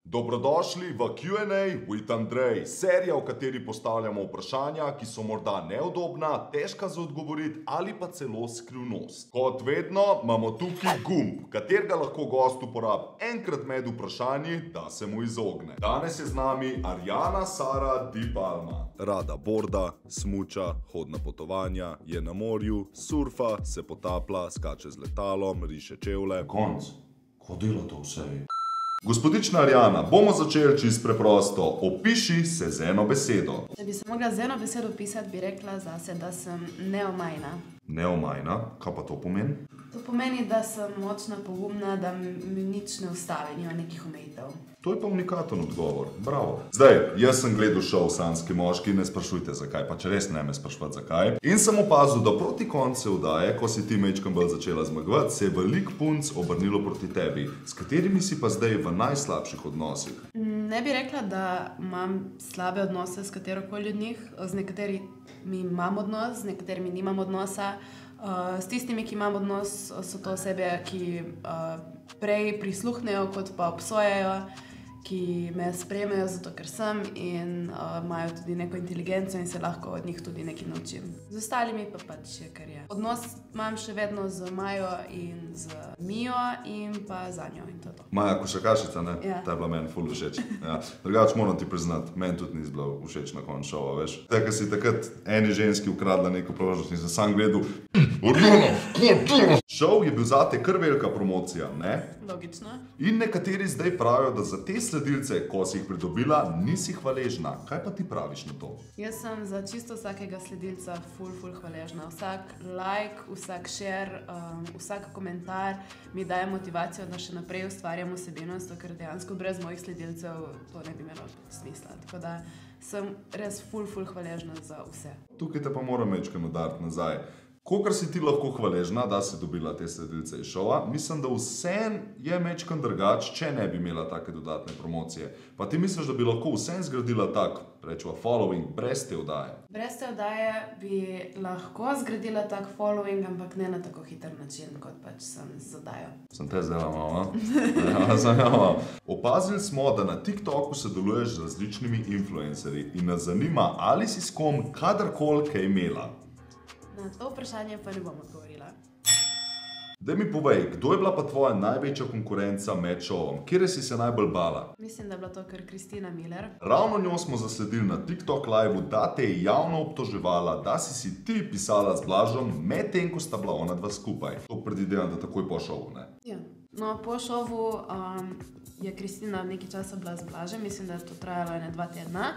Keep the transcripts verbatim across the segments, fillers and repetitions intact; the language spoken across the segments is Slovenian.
Dobrodošli v Q and A with Andrej, serija, v kateri postavljamo vprašanja, ki so morda neudobna, težka za odgovoriti ali pa celo skrivnost. Kot vedno imamo tukaj gumb, katerega lahko gost uporabi enkrat med vprašanji, da se mu izogne. Danes je z nami Arjana Sara Di Palma. Rada borda, smuča, hodi na potovanja, je na morju, surfa, se potaplja, skače z letalom, riše čevlje. Konc, ko dela to vse? Gospodična Arjana, bomo začeli čisto preprosto. Opiši se z eno besedo. Če bi se mogla z eno besedo opisati, bi rekla zase, da sem neomajna. Neomajna? Kaj pa to pomeni? To pomeni, da sem močna, pogumna, da mi nič ne ustavi, nima nekih omejitev. To je pa unikaten odgovor. Bravo. Zdaj, jaz sem gledal šov Sanjski moški, ne sprašujte zakaj, pa če res ne me sprašvati zakaj. In sem opazil, da proti koncu vdaje, ko si ti majčkeno bolj začela zmagovati, se je veliko punc obrnilo proti tebi. S katerimi si pa zdaj v najslabših odnosih? Ne bi rekla, da imam slabe odnose s katerokoli od njih. Z nekaterimi imam odnos, z nekaterimi nimam odnosa. Uh, s tistimi, ki imam odnos, so to osebe, ki uh, prej prisluhnejo, kot pa obsojajo, ki me sprejmejo zato, ker sem in uh, imajo tudi neko inteligenco in se lahko od njih tudi nekaj naučim. Z ostalimi pa pač je, kar je. Odnos imam še vedno z Majo in z Mijo in pa z Anjo in to to. Maja Košakašica, ne? Ja. Ta je bila meni ful všeč. Ja. Drugač moram ti priznati, meni tudi ni bila všeč na koncu šova, veš. Tako si takrat eni ženski ukradla neko priložnost in sem sam gledal Arjana, kaj šov je bil zate kar velika promocija, ne? Logično. In nekateri zdaj pravijo, da za te sledilce, ko si jih pridobila, nisi hvaležna. Kaj pa ti praviš na to? Jaz sem za čisto vsakega sledilca ful, ful hvaležna. Vsak like, vsak share, um, vsak komentar mi daje motivacijo, da še naprej ustvarjam vsebino, zato ker dejansko brez mojih sledilcev to ne bi imelo smisla. Tako da sem res ful, ful hvaležna za vse. Tukaj te pa moram majčkeno udariti nazaj. Kolikor si ti lahko hvaležna, da si dobila te sledilce iz šova, mislim, da vsem je majčkeno drugače, če ne bi imela take dodatne promocije. Pa ti misliš, da bi lahko vsem zgradila tak, rečeva, following brez te oddaje? Brez te oddaje bi lahko zgradila tak following, ampak ne na tako hiter način, kot pač sem z oddajo. Sem te zdela malo, a? Ja, sem malo. Opazili smo, da na TikToku sodeluješ z različnimi influencerji in nas zanima, ali si s kom kadarkoli kaj imela. Na to vprašanje pa ne bom odgovorila. Daj mi povej, kdo je bila pa tvoja največja konkurenca med šovom? Kje si se najbolj bala? Mislim, da je bila to kar Kristina Miller. Ravno njo smo zasledili na TikTok live-u, da te je javno obtoževala, da si si ti pisala z Blažom, medtem ko sta bila ona dva skupaj. To predvidevam, da takoj po šovu, ne? Ja. No, po šovu um, je Kristina nekaj časa bila z Blažem, mislim, da je to trajalo ene dva tedna.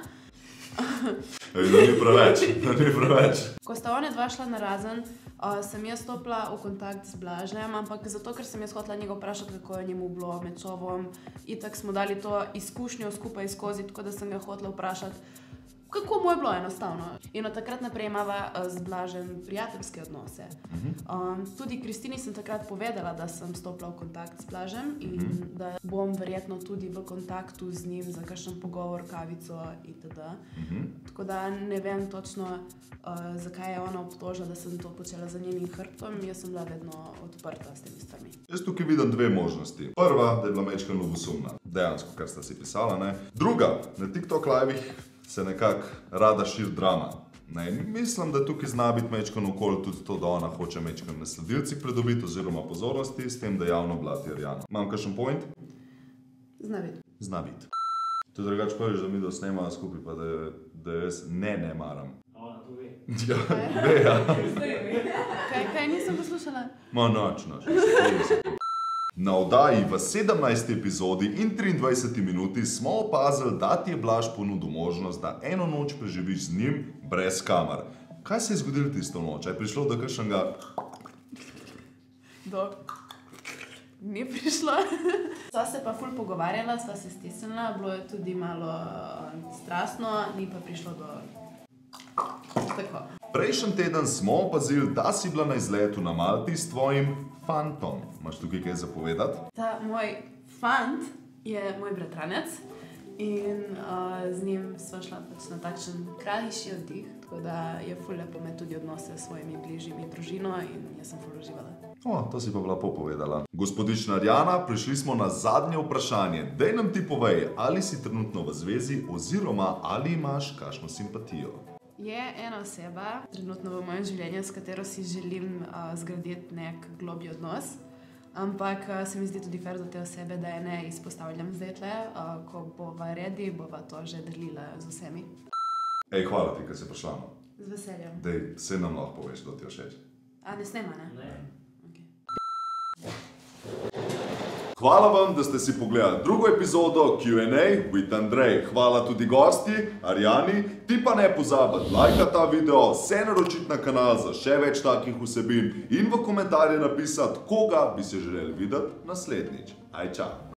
Ej, da ni preveč, da ni preveč. Ko sta one dva šla na razen, uh, sem jaz stopila v kontakt z Blažem, ampak zato, ker sem jaz hotela njega vprašati, kako je njemu bilo med šovom. Itak smo dali to izkušnjo skupaj skozi, tako da sem ga hotela vprašati, kako mu je bilo enostavno. In od takrat naprej imava z Blažem prijateljske odnose. Um, tudi Kristini sem takrat povedala, da sem stopila v kontakt z Blažem in da bom verjetno tudi v kontaktu z njim za kakšen pogovor, kavico itd. Tako da ne vem točno, uh, zakaj je ona obtožila, da sem to počela za njenim hrbtom. Jaz sem bila vedno odprta s temi stvarmi. Jaz tukaj vidim dve možnosti. Prva, da je bila majčkeno ljubosumna. Dejansko, kar sta si pisala, ne? Druga, na TikTok live-ih se nekako rada širi drama. Ne, mislim, da tukaj zna biti majčkeno okoli tudi to, da ona hoče majčkeno na sledilcih pridobiti oziroma pozornosti, s tem, da javno blati Arjano. Imam kakšen point? Zna biti. Zna biti. To je drugač prvič, da mi do snemajo skupaj, pa da, da jaz ne ne maram. Ona to ve. Ja, ve, ja. Kaj, kaj nisem poslušala? Ma noč, noč. Na oddaji v sedemnajsti epizodi in triindvajseti minuti smo opazili, da ti je Blaž ponudil možnost, da eno noč preživiš z njim brez kamer. Kaj se je zgodilo tisto noč? Je prišlo do kakšnega... Do... Ni prišlo. Sva se pa ful pogovarjala, sva se stisnila, bilo je tudi malo strastno, ni pa prišlo do... Tako. Prejšnji teden smo opazili, da si bila na izletu na Malti s tvojim fantom. Imaš tukaj kaj zapovedati? Ta moj fant je moj bratranec in uh, z njim sva šla pač na takšen krajši oddih, tako da je ful lepo imeti tudi odnose s svojimi bližnjimi, družino in jaz sem ful uživala. O, to si pa lepo povedala. Gospodična Arjana, prišli smo na zadnje vprašanje. Dej nam ti povej, ali si trenutno v zvezi oziroma ali imaš kakšno simpatijo? Je ena oseba, trenutno v mojem življenju, s katero si želim uh, zgraditi nek globji odnos, ampak uh, se mi zdi tudi fair do te osebe, da je ne izpostavljam zdaj tle, uh, ko bova redi, bova to že delila z vsemi. Ej, hvala ti, ker si prišla. Z veseljem. Dej, vse nam lahko poveš, da ti je všeč. A ne snema, ne? Ne. Hvala vam, da ste si pogledali drugo epizodo Q and A with Andrej. Hvala tudi gosti, Arjani. Ti pa ne pozabi, lajka ta video, se naročiti na kanal za še več takih vsebin in v komentarje napisati, koga bi si želeli videti naslednjič. Aj, čau!